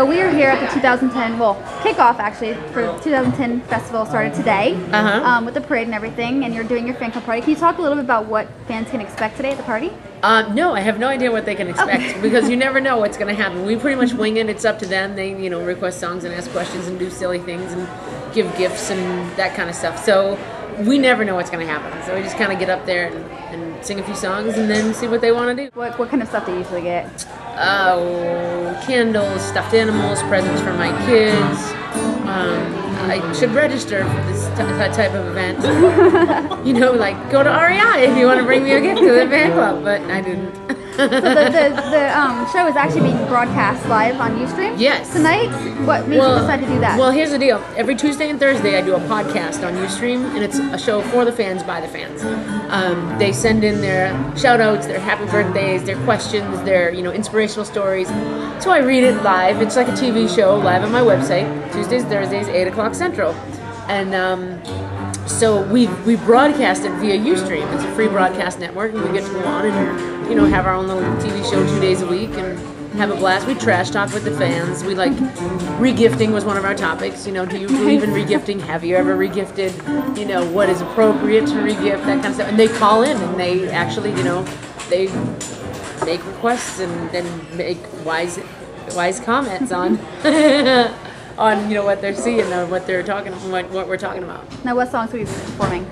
So we are here at the 2010, kickoff actually for the 2010 festival started today with the parade and everything, and you're doing your fan club party. Can you talk a little bit about what fans can expect today at the party? No, I have no idea what they can expect because you never know what's going to happen. We pretty much wing it. It's up to them. They, request songs and ask questions and do silly things and give gifts and that kind of stuff. So we never know what's going to happen. So we just kind of get up there and sing a few songs and then see what they want to do. What kind of stuff do you usually get? Candles, stuffed animals, presents for my kids. I should register for this type of event. Like go to REI if you want to bring me a gift to the fan club, but I didn't. So the show is actually being broadcast live on Ustream? Yes. Tonight? What made you decide to do that? Well, here's the deal. Every Tuesday and Thursday I do a podcast on Ustream, and it's a show for the fans, by the fans. They send in their shout-outs, their happy birthdays, their questions, their inspirational stories. So I read it live. It's like a TV show live on my website, Tuesdays, Thursdays, 8 o'clock Central. And so we broadcast it via Ustream. It's a free broadcast network, and we get to go on and have our own little TV show 2 days a week and have a blast. We trash talk with the fans. We regifting was one of our topics. Do you believe in regifting? Have you ever regifted? What is appropriate to regift? That kind of stuff. And they call in and they actually, they make requests and then make wise comments on on what they're seeing or what they're talking, what we're talking about. Now, what songs will you be performing?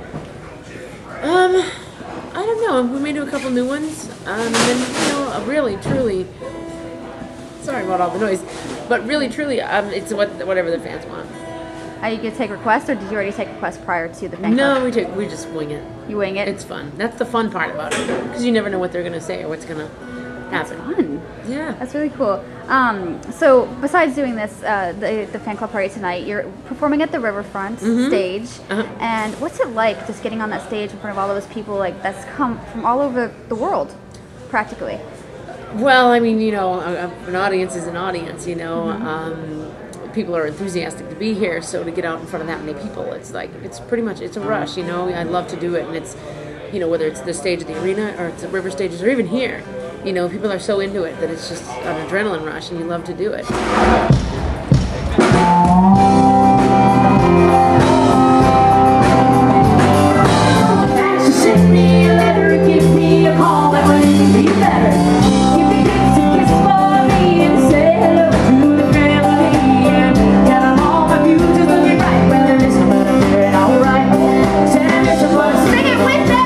I don't know. We may do a couple new ones, and then really, truly. Sorry about all the noise, but really, truly, it's whatever the fans want. Are you gonna take requests, or did you already take requests prior to the fan club? No, we just wing it. You wing it. It's fun. That's the fun part about it, because you never know what they're gonna say or what's gonna happen. That's fun. Yeah. That's really cool. So besides doing this, the fan club party tonight, you're performing at the Riverfront stage. And what's it like just getting on that stage in front of all those people that's come from all over the world, practically? Well, I mean, an audience is an audience, people are enthusiastic to be here, so to get out in front of that many people, it's pretty much, it's a rush, I love to do it, and it's, whether it's the stage at the arena or it's the river stages or even here, people are so into it that it's just an adrenaline rush and you love to do it. So send me a letter, give me a call, that would be better. Give me a kiss for me and say hello to the family. And tell them all my views is looking right when they're listening, but I'm doing alright. Send me some words, sing it with me!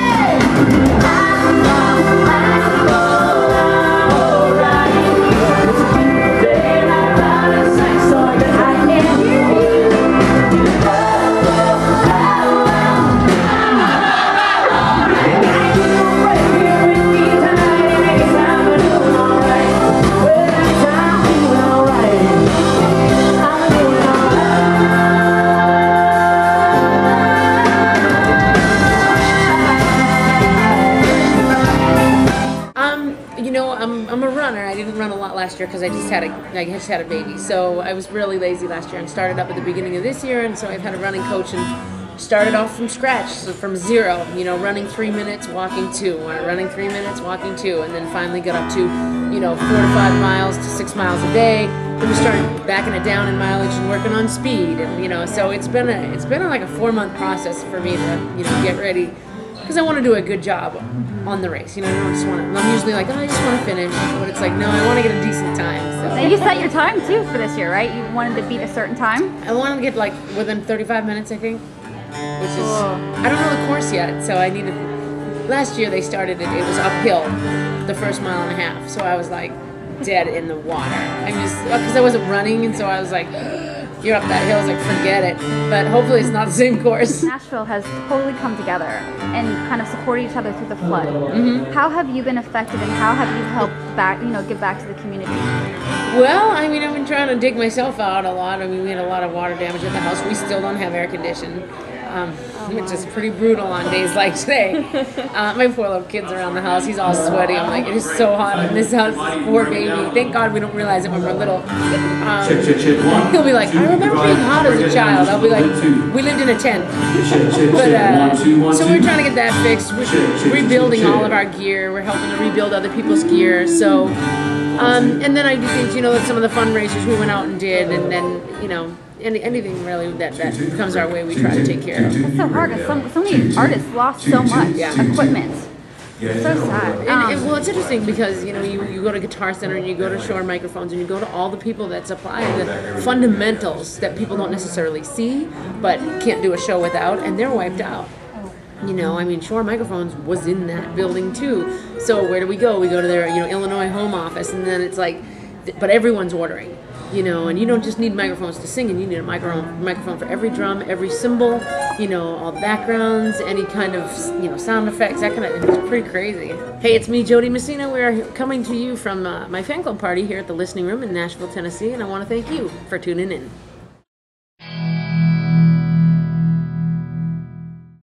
I'm a runner. I didn't run a lot last year because I just had a baby. So I was really lazy last year and started up at the beginning of this year. And so I've had a running coach and started off from scratch, so from zero. Running 3 minutes, walking 2, running 3 minutes, walking 2, and then finally got up to 4 to 5 miles to 6 miles a day. Then we started backing it down in mileage and working on speed. And so it's been like a 4-month process for me to get ready. Because I want to do a good job on the race. I don't just want to. I'm usually like, I just want to finish. But it's like, no, I want to get a decent time. So. And you set your time too for this year, right? You wanted to beat a certain time. I wanted to get within 35 minutes, I think. Which is, I don't know the course yet, so I needed. Last year they started it. It was uphill, the first mile and a half. So I was like dead in the water. Because I wasn't running, and so I was like. You're up that hill, I was like, forget it. But hopefully it's not the same course. Nashville has totally come together and kind of supported each other through the flood. How have you been affected, and how have you helped give back to the community? Well, I've been trying to dig myself out a lot. We had a lot of water damage at the house. We still don't have air conditioning. which is pretty brutal on days like today. My poor little kid's around the house. He's all sweaty. I'm like, it is so hot in this house. Poor baby. Thank God we don't realize it when we're little. He'll be like, I remember being hot as a child. I'll be like, we lived in a tent. But, so we're trying to get that fixed. We're rebuilding all of our gear. We're helping to rebuild other people's gear. So And then I do think, that some of the fundraisers we went out and did, and then, anything really that comes our way, we try to take care of. It's so hard because so many artists lost so much equipment. It's so sad. Well, it's interesting because, you go to Guitar Center and you go to Shore Microphones and you go to all the people that supply the fundamentals that people don't necessarily see but can't do a show without, and they're wiped out. Shore Microphones was in that building too. So where do we go? We go to their, Illinois home office, and then it's like, but everyone's ordering. And you don't just need microphones to sing, and you need a microphone for every drum, every cymbal, all the backgrounds, any kind of, sound effects, that kind of, it's pretty crazy. Hey, it's me, Dee Messina. We're coming to you from my fan club party here at the Listening Room in Nashville, Tennessee, and I want to thank you for tuning in.